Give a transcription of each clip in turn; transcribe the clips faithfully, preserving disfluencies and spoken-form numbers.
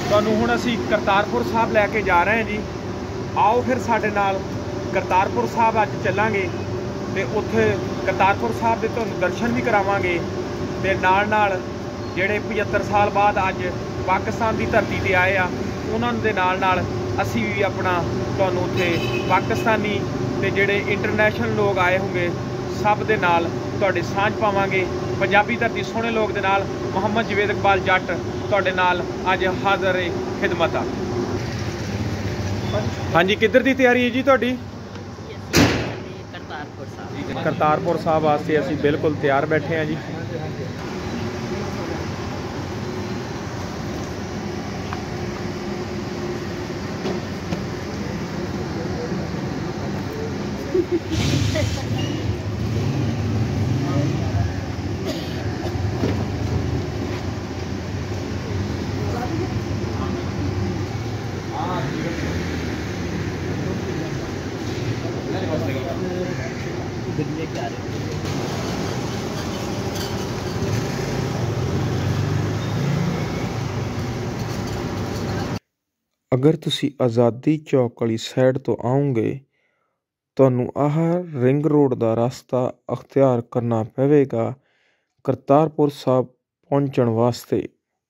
ਤੁਹਾਨੂੰ ਹੁਣ ਅਸੀਂ ਕਰਤਾਰਪੁਰ ਸਾਹਿਬ ਲੈ ਕੇ ਜਾ ਰਹੇ ਹਾਂ ਜੀ। ਆਓ ਫਿਰ ਸਾਡੇ ਨਾਲ ਕਰਤਾਰਪੁਰ ਸਾਹਿਬ ਅੱਜ ਚੱਲਾਂਗੇ ਤੇ ਉੱਥੇ ਕਰਤਾਰਪੁਰ ਸਾਹਿਬ ਦੇ ਤੁਹਾਨੂੰ ਦਰਸ਼ਨ ਵੀ ਕਰਾਵਾਂਗੇ ਤੇ ਨਾਲ ਨਾਲ ਜਿਹੜੇ ਪਝੱਤਰ ਸਾਲ ਬਾਅਦ ਅੱਜ ਪਾਕਿਸਤਾਨ ਦੀ ਧਰਤੀ ਤੇ ਆਏ ਆ ਉਹਨਾਂ ਦੇ ਨਾਲ ਨਾਲ ਅਸੀਂ ਵੀ ਆਪਣਾ ਤੁਹਾਨੂੰ ਉੱਥੇ ਪਾਕਿਸਤਾਨੀ ਤੇ ਜਿਹੜੇ ਇੰਟਰਨੈਸ਼ਨਲ ਲੋਕ ਆਏ ਹੋਣਗੇ ਸਭ ਦੇ ਨਾਲ ਤੁਹਾਡੇ ਸਾਂਝ ਪਾਵਾਂਗੇ। ਪੰਜਾਬੀ ਧਰਤੀ ਸੋਹਣੇ ਲੋਕ ਦੇ ਨਾਲ ਮੁਹੰਮਦ ਜਵੇਦ ਇਕਬਾਲ ਜੱਟ ਤੁਹਾਡੇ ਨਾਲ ਅੱਜ ਹਾਜ਼ਰ ਏ ਖਿਦਮਤ ਆ। ਹਾਂਜੀ, ਕਿੱਧਰ ਦੀ ਤਿਆਰੀ ਹੈ ਜੀ ਤੁਹਾਡੀ? ਕਰਤਾਰਪੁਰ ਸਾਹਿਬ। ਕਰਤਾਰਪੁਰ ਸਾਹਿਬ ਵਾਸਤੇ ਅਸੀਂ ਬਿਲਕੁਲ ਤਿਆਰ ਬੈਠੇ ਹਾਂ ਜੀ। अगर तुसी आज़ादी चौक वाली साइड तो आओगे ਤੁਹਾਨੂੰ ਆਹ ਰਿੰਗ ਰੋਡ ਦਾ ਰਸਤਾ ਅਖਤਿਆਰ ਕਰਨਾ ਪਵੇਗਾ ਕਰਤਾਰਪੁਰ ਸਾਹਿਬ ਪਹੁੰਚਣ ਵਾਸਤੇ।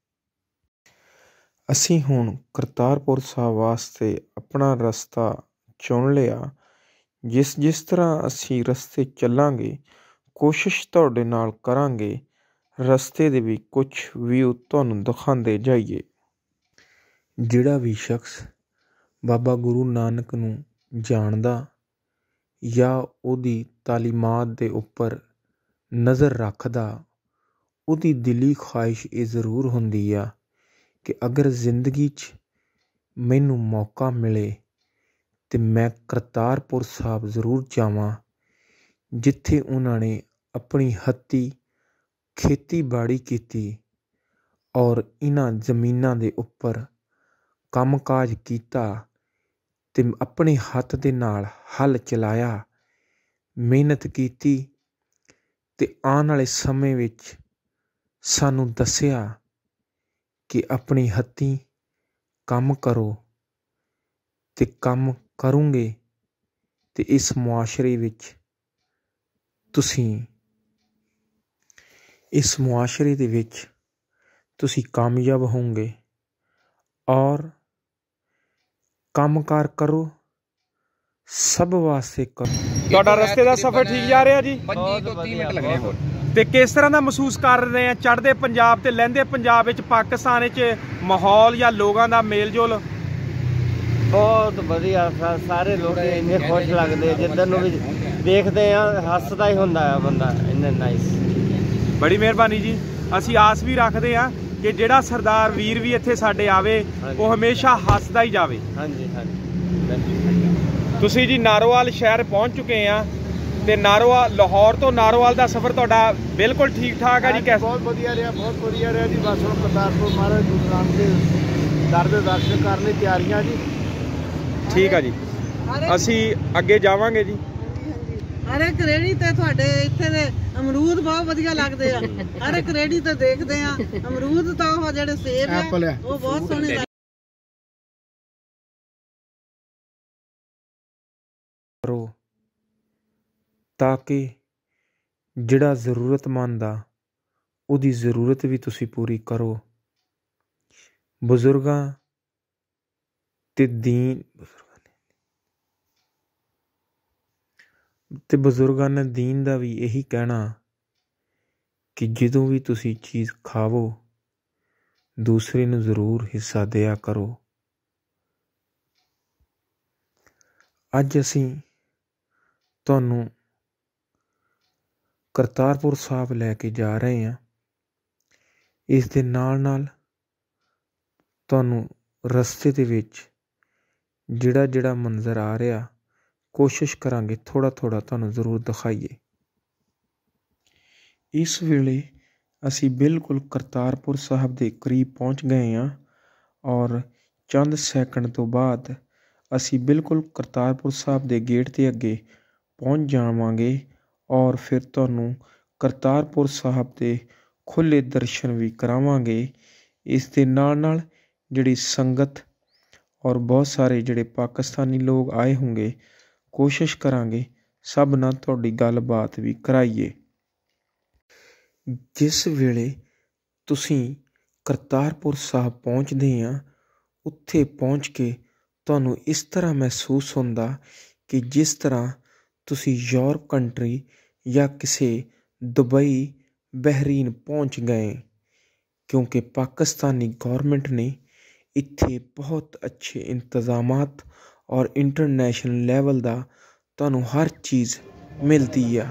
ਅਸੀਂ ਹੁਣ ਕਰਤਾਰਪੁਰ ਸਾਹਿਬ ਵਾਸਤੇ ਆਪਣਾ ਰਸਤਾ ਚੁਣ ਲਿਆ। ਜਿਸ ਜਿਸ ਤਰ੍ਹਾਂ ਅਸੀਂ ਰਸਤੇ ਚੱਲਾਂਗੇ ਕੋਸ਼ਿਸ਼ ਤੁਹਾਡੇ ਨਾਲ ਕਰਾਂਗੇ ਰਸਤੇ ਦੇ ਵੀ ਕੁਝ ਵਿਊ ਤੁਹਾਨੂੰ ਦਿਖਾਉਂਦੇ ਜਾਈਏ। ਜਿਹੜਾ ਵੀ ਸ਼ਖਸ ਬਾਬਾ ਗੁਰੂ ਨਾਨਕ ਨੂੰ ਜਾਣਦਾ ਜਾਂ ਉਹਦੀ ਤਾਲੀਮਾਤ ਦੇ ਉੱਪਰ ਨਜ਼ਰ ਰੱਖਦਾ ਉਹਦੀ ਦਿਲੀ ਖਵਾਹਿਸ਼ ਇਹ ਜ਼ਰੂਰ ਹੁੰਦੀ ਆ ਕਿ ਅਗਰ ਜ਼ਿੰਦਗੀ 'ਚ ਮੈਨੂੰ ਮੌਕਾ ਮਿਲੇ ਤਾਂ ਮੈਂ ਕਰਤਾਰਪੁਰ ਸਾਹਿਬ ਜ਼ਰੂਰ ਜਾਵਾਂ ਜਿੱਥੇ ਉਹਨਾਂ ਨੇ ਆਪਣੀ ਹੱਥੀਂ ਖੇਤੀਬਾੜੀ ਕੀਤੀ ਔਰ ਇਹਨਾਂ ਜ਼ਮੀਨਾਂ ਦੇ ਉੱਪਰ ਕੰਮ ਕਾਜ ਕੀਤਾ ਅਤੇ ਆਪਣੇ ਹੱਥ ਦੇ ਨਾਲ ਹੱਲ ਚਲਾਇਆ, ਮਿਹਨਤ ਕੀਤੀ ਅਤੇ ਆਉਣ ਵਾਲੇ ਸਮੇਂ ਵਿੱਚ ਸਾਨੂੰ ਦੱਸਿਆ ਕਿ ਆਪਣੀ ਹੱਥੀਂ ਕੰਮ ਕਰੋ ਅਤੇ ਕੰਮ ਕਰੋਗੇ ਅਤੇ ਇਸ ਮੁਆਸ਼ਰੇ ਵਿੱਚ ਤੁਸੀਂ ਇਸ ਮੁਆਸ਼ਰੇ ਦੇ ਵਿੱਚ ਤੁਸੀਂ ਕਾਮਯਾਬ ਹੋਵੋਗੇ ਔਰ ਕੰਮ ਕਾਰ ਕਰੋ, ਸਭ ਵਾਸਤੇ ਕਰੋ। ਤੁਹਾਡਾ ਰਸਤੇ ਦਾ ਸਫ਼ਰ ਠੀਕ ਜਾ ਰਿਹਾ ਜੀ? ਪੰਜੀ ਤੋਂ ਤੀਹ ਮਿੰਟ ਲੱਗਣੇ ਹੋਰ। ਤੇ ਕਿਸ ਤਰ੍ਹਾਂ ਦਾ ਮਹਿਸੂਸ ਕਰ ਰਹੇ ਆ ਚੜ੍ਹਦੇ ਪੰਜਾਬ ਤੇ ਲਹਿੰਦੇ ਪੰਜਾਬ ਵਿੱਚ ਪਾਕਿਸਤਾਨ ਵਿੱਚ ਮਾਹੌਲ ਜਾਂ ਲੋਕਾਂ ਦਾ ਮੇਲ ਜੋਲ? ਬਹੁਤ ਵਧੀਆ, ਸਾਰੇ ਲੋਕ ਇੰਨੇ ਖੁਸ਼ ਲੱਗਦੇ ਜਿੱਦਾਂ ਨੂੰ ਵੀ ਦੇਖਦੇ ਆ ਹੱਸਦਾ ਹੀ ਹੁੰਦਾ ਆ ਬੰਦਾ। ਇੰਨੇ ਨਾਈਸ, ਬੜੀ ਮਿਹਰਬਾਨੀ ਜੀ। ਅਸੀਂ ਆਸ ਵੀ ਰੱਖਦੇ ਹਾਂ ਕਿ ਜਿਹੜਾ ਸਰਦਾਰ ਵੀਰ ਵੀ ਇੱਥੇ ਸਾਡੇ ਆਵੇ ਉਹ ਹਮੇਸ਼ਾ ਹੱਸਦਾ ਹੀ ਜਾਵੇ। ਹਾਂਜੀ ਹਾਂਜੀ। ਤੁਸੀਂ ਜੀ ਨਾਰੋਵਾਲ ਸ਼ਹਿਰ ਪਹੁੰਚ ਚੁੱਕੇ ਆ ਤੇ ਨਾਰੋਵਾਲ ਲਾਹੌਰ ਤੋਂ ਨਾਰੋਵਾਲ ਦਾ ਸਫ਼ਰ ਤੁਹਾਡਾ ਬਿਲਕੁਲ ਠੀਕ ਠਾਕ ਆ ਜੀ? ਕੈਸਾ? ਬਹੁਤ ਵਧੀਆ ਰਿਹਾ, ਬਹੁਤ ਵਧੀਆ ਰਿਹਾ ਜੀ। ਬਸ ਹੁਣ ਕਰਤਾਰਪੁਰ ਮਹਾਰਾਜ ਗੁਰੂ ਨਾਨਕ ਦੇ ਦਰ ਦੇ ਦਰਸ਼ਨ ਕਰਨ ਲਈ ਤਿਆਰੀਆਂ ਜੀ। ਠੀਕ ਆ ਜੀ, ਅਸੀਂ ਅੱਗੇ ਜਾਵਾਂਗੇ ਜੀ। ਹਰ ਇੱਕ ਰੇੜੀ ਤੇ ਤੁਹਾਡੇ ਇੱਥੇ ਦੇ ਅਮਰੂਦ ਬਹੁਤ ਵਧੀਆ ਲੱਗਦੇ ਆ। ਹਰ ਇੱਕ ਰੇੜੀ ਤੇ ਦੇਖਦੇ ਆ ਅਮਰੂਦ, ਤਾਂ ਉਹ ਜਿਹੜੇ ਸੇਬ ਆ ਉਹ ਬਹੁਤ ਸੋਹਣੇ ਲੱਗਦੇ। ਕਰੋ ਤਾਂ ਕਿ ਜਿਹੜਾ ਜ਼ਰੂਰਤਮੰਦ ਆ ਉਹਦੀ ਜ਼ਰੂਰਤ ਵੀ ਤੁਸੀਂ ਪੂਰੀ ਕਰੋ। ਬਜ਼ੁਰਗਾਂ ਤੇ ਦੀਨ ਤੇ ਬਜ਼ੁਰਗਾਂ ਨੇ ਦੀਨ ਦਾ ਵੀ ਇਹੀ ਕਹਿਣਾ ਕਿ ਜਦੋਂ ਵੀ ਤੁਸੀਂ ਚੀਜ਼ ਖਾਵੋ ਦੂਸਰੇ ਨੂੰ ਜ਼ਰੂਰ ਹਿੱਸਾ ਦਿਆ ਕਰੋ। ਅੱਜ ਅਸੀਂ ਤੁਹਾਨੂੰ ਕਰਤਾਰਪੁਰ ਸਾਹਿਬ ਲੈ ਕੇ ਜਾ ਰਹੇ ਹਾਂ। ਇਸ ਦੇ ਨਾਲ ਨਾਲ ਤੁਹਾਨੂੰ ਰਸਤੇ ਦੇ ਵਿੱਚ ਜਿਹੜਾ ਜਿਹੜਾ ਮੰਜ਼ਰ ਆ ਰਿਹਾ ਕੋਸ਼ਿਸ਼ ਕਰਾਂਗੇ ਥੋੜ੍ਹਾ ਥੋੜ੍ਹਾ ਤੁਹਾਨੂੰ ਜ਼ਰੂਰ ਦਿਖਾਈਏ। ਇਸ ਵੇਲੇ ਅਸੀਂ ਬਿਲਕੁਲ ਕਰਤਾਰਪੁਰ ਸਾਹਿਬ ਦੇ ਕਰੀਬ ਪਹੁੰਚ ਗਏ ਹਾਂ ਔਰ ਚੰਦ ਸੈਕਿੰਡ ਤੋਂ ਬਾਅਦ ਅਸੀਂ ਬਿਲਕੁਲ ਕਰਤਾਰਪੁਰ ਸਾਹਿਬ ਦੇ ਗੇਟ ਦੇ ਅੱਗੇ ਪਹੁੰਚ ਜਾਵਾਂਗੇ ਔਰ ਫਿਰ ਤੁਹਾਨੂੰ ਕਰਤਾਰਪੁਰ ਸਾਹਿਬ ਦੇ ਖੁੱਲ੍ਹੇ ਦਰਸ਼ਨ ਵੀ ਕਰਾਵਾਂਗੇ। ਇਸ ਦੇ ਨਾਲ ਨਾਲ ਜਿਹੜੀ ਸੰਗਤ ਔਰ ਬਹੁਤ ਸਾਰੇ ਜਿਹੜੇ ਪਾਕਿਸਤਾਨੀ ਲੋਕ ਆਏ ਹੋਣਗੇ, ਕੋਸ਼ਿਸ਼ ਕਰਾਂਗੇ ਸਭ ਨਾਲ ਤੁਹਾਡੀ ਗੱਲਬਾਤ ਵੀ ਕਰਾਈਏ। ਜਿਸ ਵੇਲੇ ਤੁਸੀਂ ਕਰਤਾਰਪੁਰ ਸਾਹਿਬ ਪਹੁੰਚਦੇ ਆ, ਉੱਥੇ ਪਹੁੰਚ ਕੇ ਤੁਹਾਨੂੰ ਇਸ ਤਰ੍ਹਾਂ ਮਹਿਸੂਸ ਹੁੰਦਾ ਕਿ ਜਿਸ ਤਰ੍ਹਾਂ ਤੁਸੀਂ ਯੂਰਪ ਕੰਟਰੀ ਜਾਂ ਕਿਸੇ ਦੁਬਈ, ਬਹਿਰੀਨ ਪਹੁੰਚ ਗਏ, ਕਿਉਂਕਿ ਪਾਕਿਸਤਾਨੀ ਗੌਰਮੈਂਟ ਨੇ ਇੱਥੇ ਬਹੁਤ ਅੱਛੇ ਇੰਤਜ਼ਾਮਾਤ ਔਰ ਇੰਟਰਨੈਸ਼ਨਲ ਲੈਵਲ ਦਾ ਤੁਹਾਨੂੰ ਹਰ ਚੀਜ਼ ਮਿਲਦੀ ਆ।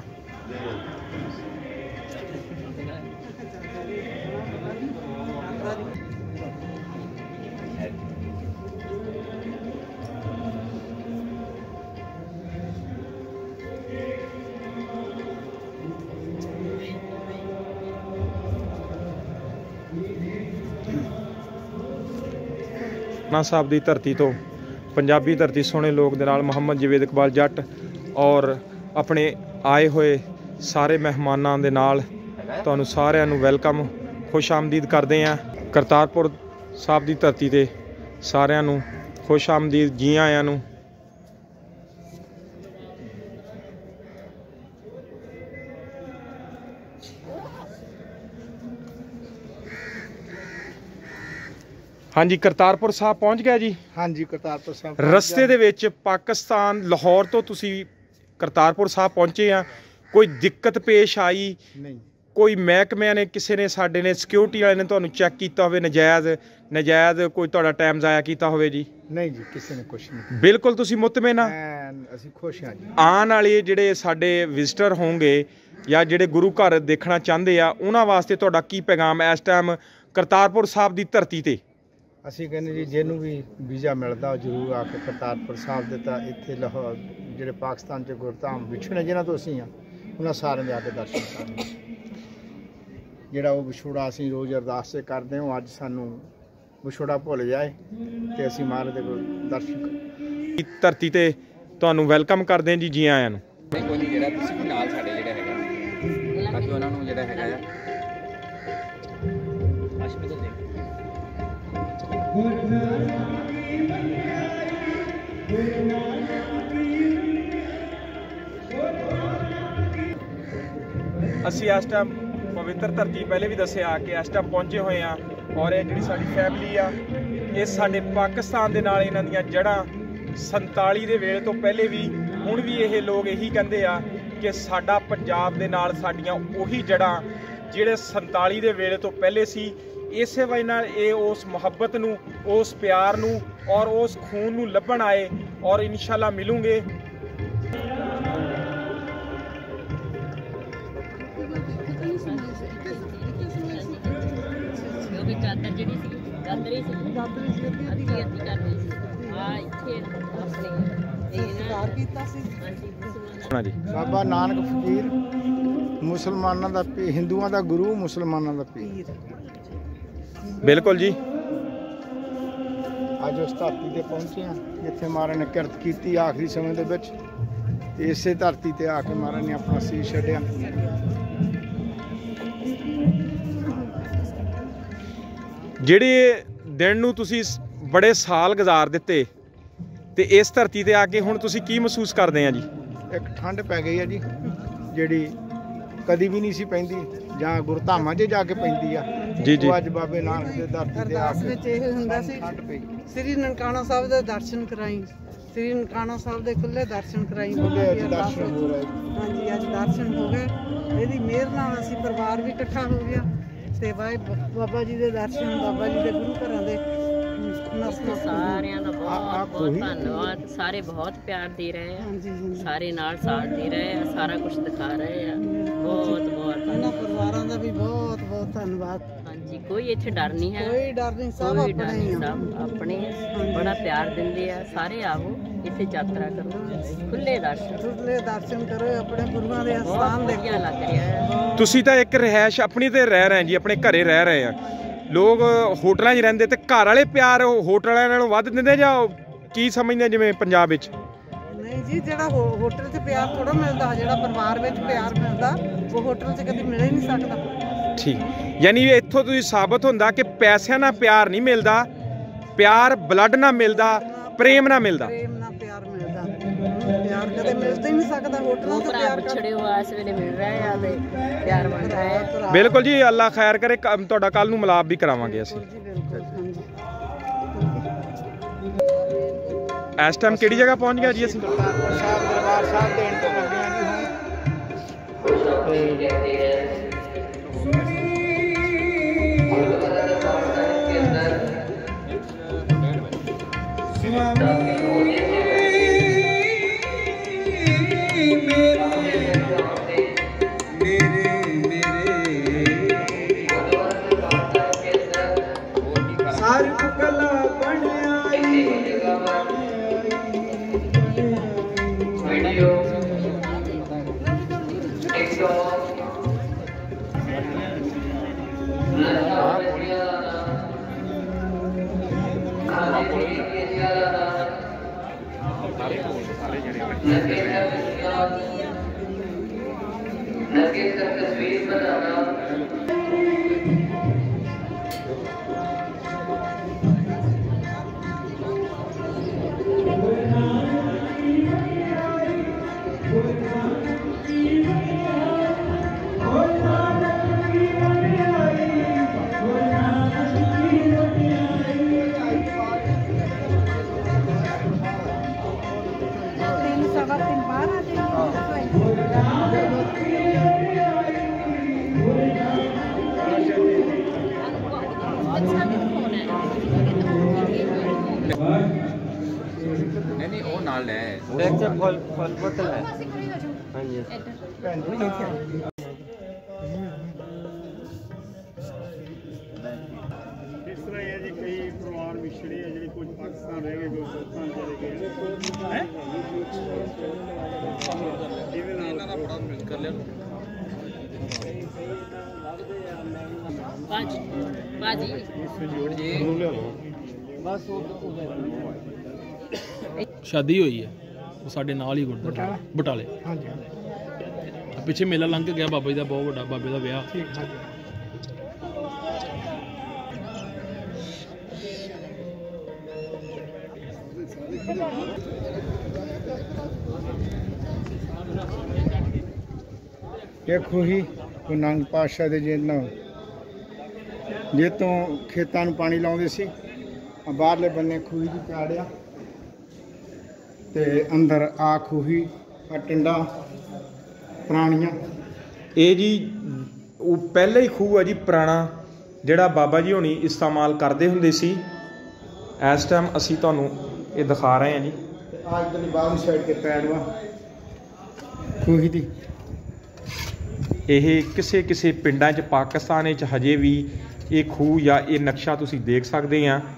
ਪਟਨਾ ਸਾਹਿਬ ਦੀ ਧਰਤੀ ਤੋਂ, ਪੰਜਾਬੀ ਧਰਤੀ, ਸੋਹਣੇ ਲੋਕ ਦੇ ਨਾਲ ਮੁਹੰਮਦ ਜਵੇਦ ਇਕਬਾਲ ਜੱਟ ਔਰ ਆਪਣੇ ਆਏ ਹੋਏ ਸਾਰੇ ਮਹਿਮਾਨਾਂ ਦੇ ਨਾਲ ਤੁਹਾਨੂੰ ਸਾਰਿਆਂ ਨੂੰ ਵੈਲਕਮ, ਖੁਸ਼ ਆਮਦੀਦ ਕਰਦੇ ਹਾਂ। ਕਰਤਾਰਪੁਰ ਸਾਹਿਬ ਦੀ ਧਰਤੀ 'ਤੇ ਸਾਰਿਆਂ ਨੂੰ ਖੁਸ਼ ਆਮਦੀਦ, ਜੀ ਆਇਆਂ ਨੂੰ। ਹਾਂਜੀ, ਕਰਤਾਰਪੁਰ ਸਾਹਿਬ ਪਹੁੰਚ ਗਿਆ ਜੀ। ਹਾਂਜੀ, ਕਰਤਾਰਪੁਰ ਸਾਹਿਬ ਰਸਤੇ ਦੇ ਵਿੱਚ ਪਾਕਿਸਤਾਨ ਲਾਹੌਰ ਤੋਂ ਤੁਸੀਂ ਕਰਤਾਰਪੁਰ ਸਾਹਿਬ ਪਹੁੰਚੇ ਆ, ਕੋਈ ਦਿੱਕਤ ਪੇਸ਼ ਆਈ? ਨਹੀਂ। ਕੋਈ ਮਹਿਕਮਿਆਂ ਨੇ, ਕਿਸੇ ਨੇ, ਸਾਡੇ ਨੇ, ਸਿਕਿਉਰਿਟੀ ਵਾਲੇ ਨੇ ਤੁਹਾਨੂੰ ਚੈੱਕ ਕੀਤਾ ਹੋਵੇ, ਨਜਾਇਜ਼ ਨਜਾਇਜ਼ ਕੋਈ ਤੁਹਾਡਾ ਟਾਈਮ ਜ਼ਾਇਆ ਕੀਤਾ ਹੋਵੇ ਜੀ? ਨਹੀਂ ਜੀ, ਕਿਸੇ ਨੇ ਕੁਛ ਨਹੀਂ। ਬਿਲਕੁਲ ਤੁਸੀਂ ਮੁਤਮਿਨ ਆ? ਅਸੀਂ ਖੁਸ਼ ਹਾਂ ਜੀ। ਆਉਣ ਵਾਲੇ ਜਿਹੜੇ ਸਾਡੇ ਵਿਜ਼ਟਰ ਹੋਣਗੇ ਜਾਂ ਜਿਹੜੇ ਗੁਰੂ ਘਰ ਦੇਖਣਾ ਚਾਹੁੰਦੇ ਆ, ਉਹਨਾਂ ਵਾਸਤੇ ਤੁਹਾਡਾ ਕੀ ਪੈਗਾਮ ਇਸ ਟਾਈਮ ਕਰਤਾਰਪੁਰ ਸਾਹਿਬ ਦੀ ਧਰਤੀ 'ਤੇ? ਅਸੀਂ ਕਹਿੰਦੇ ਜੀ ਜਿਹਨੂੰ ਵੀ ਵੀਜ਼ਾ ਮਿਲਦਾ ਉਹ ਜ਼ਰੂਰ ਆ ਕੇ ਕਰਤਾਰਪੁਰ ਸਾਹਿਬ ਦੇ, ਤਾਂ ਇੱਥੇ ਲਾਹੌਰ ਜਿਹੜੇ ਪਾਕਿਸਤਾਨ 'ਚ ਗੁਰਧਾਮ ਵਿਛੜੇ ਜਿਹਨਾਂ ਤੋਂ ਅਸੀਂ ਆ, ਉਹਨਾਂ ਸਾਰਿਆਂ ਦੇ ਆ ਕੇ ਦਰਸ਼ਨ ਕਰਨ। ਜਿਹੜਾ ਉਹ ਵਿਛੋੜਾ ਅਸੀਂ ਰੋਜ਼ ਅਰਦਾਸ ਤੇ ਕਰਦੇ ਹਾਂ, ਅੱਜ ਸਾਨੂੰ ਵਿਛੋੜਾ ਭੁੱਲ ਜਾਏ ਤੇ ਅਸੀਂ ਮਹਾਰਾਜ ਦੇ ਕੋਲ ਦਰਸ਼ਨ ਕਰੀਏ। ਧਰਤੀ 'ਤੇ ਤੁਹਾਨੂੰ ਵੈਲਕਮ ਕਰਦੇ ਹਾਂ ਜੀ, ਜੀ ਆਇਆਂ ਨੂੰ। ਕੋਈ ਨਹੀਂ, ਜਿਹੜਾ ਤੁਸੀਂ ਵੀ ਨਾਲ ਸਾਡੇ ਜਿਹੜਾ ਹੈਗਾ ਤਾਂ ਕਿ ਉਹਨਾਂ ਨੂੰ ਜਿਹੜਾ ਹੈਗਾ ਆ ਹਸਪੀਟਲ ਦੇ ਅਸੀਂ ਇਸ ਟਾਈਮ ਪਵਿੱਤਰ ਧਰਤੀ, ਪਹਿਲੇ ਵੀ ਦੱਸਿਆ ਕਿ ਇਸ ਟਾਈਮ ਪਹੁੰਚੇ ਹੋਏ ਆ, ਔਰ ਇਹ ਜਿਹੜੀ ਸਾਡੀ ਫੈਮਿਲੀ ਆ, ਇਹ ਸਾਡੇ ਪਾਕਿਸਤਾਨ ਦੇ ਨਾਲ ਇਹਨਾਂ ਦੀਆਂ ਜੜ੍ਹਾਂ ਸੰਤਾਲੀ ਦੇ ਵੇਲੇ ਤੋਂ ਪਹਿਲੇ ਵੀ, ਹੁਣ ਵੀ ਇਹ ਲੋਕ ਇਹੀ ਕਹਿੰਦੇ ਆ ਕਿ ਸਾਡਾ ਪੰਜਾਬ ਦੇ ਨਾਲ ਸਾਡੀਆਂ ਉਹੀ ਜੜ੍ਹਾਂ ਜਿਹੜੇ ਸੰਤਾਲੀ ਦੇ ਵੇਲੇ ਤੋਂ ਪਹਿਲੇ ਸੀ। ਇਸੇ ਵਜ੍ਹਾ ਨਾਲ ਇਹ ਉਸ ਮੁਹੱਬਤ ਨੂੰ, ਉਸ ਪਿਆਰ ਨੂੰ ਔਰ ਉਸ ਖੂਨ ਨੂੰ ਲੱਭਣ ਆਏ, ਔਰ ਇਨਸ਼ਾਅੱਲਾ ਮਿਲੂਗੇ। ਚਾਦਰ ਜਿਹੜੀ ਸੀ, ਚਾਦਰ ਹੀ ਸੀ, ਚਾਦਰ ਸੀ, ਅੱਧੀ ਅੱਧੀ ਕਰਨੀ ਸੀ। ਆ ਇੱਥੇ ਆਪਣੇ ਇਹ ਨਾ ਕੀਤਾ ਸੀ। ਹਾਂਜੀ, ਬਾਬਾ ਨਾਨਕ ਫਕੀਰ, ਮੁਸਲਮਾਨਾਂ ਦਾ ਪੀਰ, ਹਿੰਦੂਆਂ ਦਾ ਗੁਰੂ, ਮੁਸਲਮਾਨਾਂ ਦਾ ਪੀਰ। ਬਿਲਕੁਲ ਜੀ। ਅੱਜ ਉਸ ਧਰਤੀ ਤੇ ਪਹੁੰਚੇ ਹਾਂ ਜਿੱਥੇ ਮਹਾਰਾਜ ਨੇ ਕਿਰਤ ਕੀਤੀ ਆਖਰੀ ਸਮੇਂ ਦੇ ਵਿੱਚ, ਤੇ ਇਸੇ ਧਰਤੀ ਤੇ ਆ ਕੇ ਮਹਾਰਾਜ ਨੇ ਆਪਣਾ ਸੀਸ ਛੱਡਿਆ। ਜਿਹੜੇ ਦਿਨ ਨੂੰ ਤੁਸੀਂ ਬੜੇ ਸਾਲ ਗੁਜ਼ਾਰ ਦਿੱਤੇ, ਤੇ ਇਸ ਧਰਤੀ ਤੇ ਆ ਕੇ ਹੁਣ ਤੁਸੀਂ ਕੀ ਮਹਿਸੂਸ ਕਰਦੇ ਆ ਜੀ? ਇੱਕ ਠੰਡ ਪੈ ਗਈ ਹੈ ਜੀ, ਜਿਹੜੀ ਕਦੀ ਵੀ ਨਹੀਂ ਸੀ ਪੈਂਦੀ, ਜਾਂ ਗੁਰਧਾਮਾਂ 'ਚ ਜਾ ਕੇ ਪੈਂਦੀ ਆ ਜੀ ਜੀ। ਅੱਜ ਬਾਬੇ ਨਾਨਕ ਦੇ ਧਰਤੀ ਤੇ ਆ ਅਰਦਾਸ ਕੇ ਵਿੱਚ ਇਹ ਹੁੰਦਾ ਸੀ, ਠੰਡ ਪਈ। ਸ੍ਰੀ ਨਨਕਾਣਾ ਸਾਹਿਬ ਦੇ ਦਰਸ਼ਨ ਕਰਾਈ, ਸ੍ਰੀ ਨਨਕਾਣਾ ਸਾਹਿਬ ਦੇ ਖੁੱਲੇ ਦਰਸ਼ਨ ਕਰਾਈ। ਉਹਦੇ ਅੱਜ ਦਰਸ਼ਨ ਹੋ ਰਹੇ। ਹਾਂਜੀ, ਅੱਜ ਦਰਸ਼ਨ ਹੋ ਗਏ। ਇਹਦੀ ਮਿਹਰ ਨਾਲ ਅਸੀਂ ਪਰਿਵਾਰ ਵੀ ਇਕੱਠਾ ਹੋ ਗਿਆ, ਤੇ ਬਾਈ ਬਾਬਾ ਜੀ ਦੇ ਦਰਸ਼ਨ, ਬਾਬਾ ਜੀ ਦੇ ਗੁਰੂ ਘਰਾਂ ਦੇ ਸਾਰਿਆਂ ਦਾ ਬਹੁਤ ਬਹੁਤ ਧੰਨਵਾਦ। ਸਾਰੇ ਬਹੁਤ ਪਿਆਰ ਦੇ ਰਹੇ ਆ, ਸਾਰੇ ਨਾਲ ਸਾਥ ਦੇ ਰਹੇ ਆ, ਸਾਰਾ ਕੁਝ ਦਿਖਾ ਰਹੇ ਆ। ਬਹੁਤ ਬਹੁਤ ਇਹਨਾਂ ਪਰਿਵਾਰਾਂ ਦਾ ਵੀ ਬਹੁਤ ਬਹੁਤ ਧੰਨਵਾਦ। ਹਾਂਜੀ, ਕੋਈ ਇੱਥੇ ਡਰ ਨਹੀਂ ਹੈ, ਕੋਈ ਡਰ ਨਹੀਂ, ਸਭ ਕੋਈ ਡਰ ਆਪਣੇ ਨਹੀਂ, ਹੀ ਆ। ਸਭ ਆਪਣੇ, ਬੜਾ ਪਿਆਰ ਦਿੰਦੇ ਆ। ਸਾਰੇ ਆਵੋ, ਇੱਥੇ ਯਾਤਰਾ ਕਰੋ, ਖੁੱਲੇ ਦਰਸ਼ਨ, ਖੁੱਲੇ ਦਰਸ਼ਨ ਕਰੋ, ਆਪਣੇ ਗੁਰੂਆਂ ਦੇ ਬਹੁਤ ਸਥਾਨ ਵਧੀਆ ਦੇਖੋ। ਲੱਗ ਰਿਹਾ ਹੈ। ਤੁਸੀਂ ਤਾਂ ਇੱਕ ਰਿਹਾਇਸ਼ ਆਪਣੀ ਤੇ ਰਹਿ ਰਹੇ ਜੀ, ਆਪਣੇ ਘਰੇ ਰਹਿ ਰਹੇ ਆ। ਲੋਕ ਹੋਟਲਾਂ 'ਚ ਰਹਿੰਦੇ, ਤੇ ਘਰ ਵਾਲੇ ਪਿਆਰ ਹੋਟਲ ਵਾਲਿਆਂ ਨਾਲੋਂ ਵੱਧ ਦਿੰਦੇ, ਜਾਂ ਕੀ ਸਮਝਦੇ ਜਿਵੇਂ ਪੰਜਾਬ ਵਿੱਚ? ਨਹੀਂ ਜੀ, ਜਿਹੜਾ ਹੋ- ਹੋਟਲ 'ਚ ਪਿਆਰ ਥੋੜਾ ਮਿਲਦਾ, ਜਿਹੜਾ ਪਰਿਵਾਰ ਵਿੱਚ ਪਿਆਰ ਮਿਲਦਾ ਉਹ ਹੋਟਲ 'ਚ ਕਦੀ ਮਿਲ ਹੀ ਨਹੀਂ ਸਕਦਾ। ਠੀਕ, ਯਾਨੀ ਇੱਥੋਂ ਤੁਸੀਂ ਸਾਬਤ ਹੁੰਦਾ ਕਿ ਪੈਸਿਆਂ ਨਾਲ ਪਿਆਰ ਨਹੀਂ ਮਿਲਦਾ, ਪਿਆਰ ਬਲੱਡ ਨਾਲ ਮਿਲਦਾ, ਪ੍ਰੇਮ ਨਾਲ ਮਿਲਦਾ। ਪ੍ਰੇਮ ਨਾਲ ਪਿਆਰ ਮਿਲਦਾ, ਪਿਆਰ ਕਦੇ ਮਿਲਦਾ ਹੀ ਨਹੀਂ ਸਕਦਾ। ਹੋਟਲਾਂ ਤੋਂ ਪਿਆਰ ਛੜੇ ਹੋ ਇਸ ਵੇਲੇ ਮਿਲ ਰਿਹਾ ਆ ਤੇ ਪਿਆਰ ਬਣ ਰਿਹਾ ਹੈ। ਬਿਲਕੁਲ ਜੀ, ਅੱਲਾ ਖੈਰ ਕਰੇ। ਤੁਹਾਡਾ ਕੱਲ ਨੂੰ ਮਿਲਾਪ ਵੀ ਕਰਾਵਾਂਗੇ ਅਸੀਂ। ਇਸ ਟਾਈਮ ਕਿਹੜੀ ਜਗ੍ਹਾ ਪਹੁੰਚ ਗਿਆ ਜੀ ਅਸੀਂ? ਕਰਤਾਰਪੁਰ ਸਾਹਿਬ ਦਰਬਾਰ ਸਾਹਿਬ ਦੇਣ ਤੋਂ ਲੱਗੇ ਹਾਂ ਜੀ नहीं नहीं वो नाल है फल फल बोतल है। हाँ जी इस तरह है जी कई परिवार विछड़े है जी कुछ पाकिस्तान रह गए कुछ पाकिस्तान चले गए हैं इवन इनका बड़ा कर ले बाजी बाजी बस शादी हुई है वो साडे नाल ही गुरद्वारा बटाले। हाँ जी पिछे मेला लंघ के गया बाबा जी का बहुत बड़ा बाबे का विआह। ठीक है देखो ही गुरु नानक पातशाह दे जिन्ना जे तो खेतां नूं पानी लाउंदे सी बाहरले बन्ने खूही दी चाड़िया ते अंदर आ खूही आ टिंडा पुराणियां ਇਹ ਜੀ ਉਹ ਪਹਿਲਾ ਹੀ ਖੂਹ ਹੈ ਜੀ ਪੁਰਾਣਾ, ਜਿਹੜਾ ਬਾਬਾ ਜੀ ਹੋਣੀ ਇਸਤੇਮਾਲ ਕਰਦੇ ਹੁੰਦੇ ਸੀ। ਇਸ ਟਾਈਮ ਅਸੀਂ ਤੁਹਾਨੂੰ ਇਹ ਦਿਖਾ ਰਹੇ ਹਾਂ ਜੀ। आ इधरली बाहरली साइड ते पैड़वा खूही दी ਇਹ ਕਿਸੇ ਕਿਸੇ ਪਿੰਡਾਂ 'ਚ ਪਾਕਿਸਤਾਨ ਵਿੱਚ ਹਜੇ ਵੀ ਇਹ ਖੂਹ ਜਾਂ ਇਹ ਨਕਸ਼ਾ ਤੁਸੀਂ ਦੇਖ ਸਕਦੇ ਆ।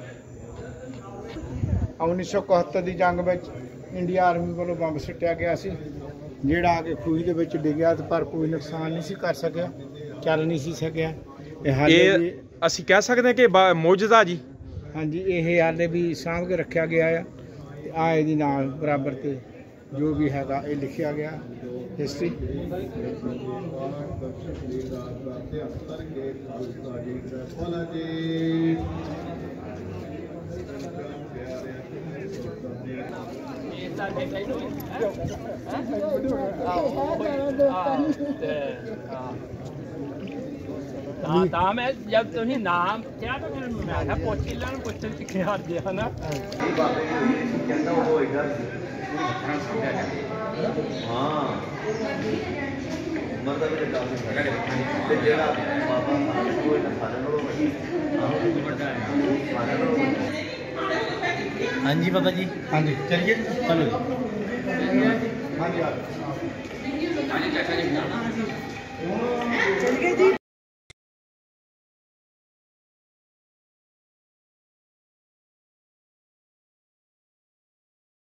उन्नीस सौ इकहत्तर की जंग में इंडिया आर्मी वालों बंब सुट्टिया गया सी, ਜਿਹੜਾ ਆ ਕੇ ਖੂਹੀ ਦੇ ਵਿੱਚ ਡਿੱਗਿਆ ਤੇ ਪਰ ਕੋਈ ਨੁਕਸਾਨ ਨਹੀਂ ਸੀ ਕਰ ਸਕਿਆ, ਚੱਲ ਨਹੀਂ ਸੀ ਸਕਿਆ। ਇਹ ਹਾਲੇ ਵੀ ਅਸੀਂ ਕਹਿ ਸਕਦੇ ਹਾਂ ਕਿ ਮੌਜੂਦਾ ਜੀ। ਹਾਂਜੀ ਇਹ ਹਾਲੇ ਵੀ ਸਾਂਭ ਕੇ ਰੱਖਿਆ ਗਿਆ ਆ ਤੇ ਆ ਇਹਦੀ ਨਾਲ ਬਰਾਬਰ ਤੇ ਜੋ ਵੀ ਹੈਗਾ ਇਹ ਲਿਖਿਆ ਗਿਆ ਹਿਸਟਰੀ। ਤਾਂ ਮੈਂ ਜਦ ਤੁਸੀਂ ਨਾਮ ਕਿਹਾ ਤਾਂ ਫਿਰ ਮੈਂ ਕਿਹਾ ਪੁੱਛ ਹੀ ਲੈਣ, ਪੁੱਛਣ ਚ ਕੀ ਹਰਜ ਹੈ ਨਾ। ਹਾਂ ਮਤਲਬ ਇਹ ਕੰਮ ਤੇ ਜਿਹੜਾ ਬਾਬਾ ਸਾਹਿਬ ਕੋਈ ਨਾ ਸਾਰਿਆਂ ਨਾਲੋਂ ਵੱਡਾ ਹੈ। हाँ जी बाबा जी, हाँ जी चलिए चलो हाँ जी चलिए जी।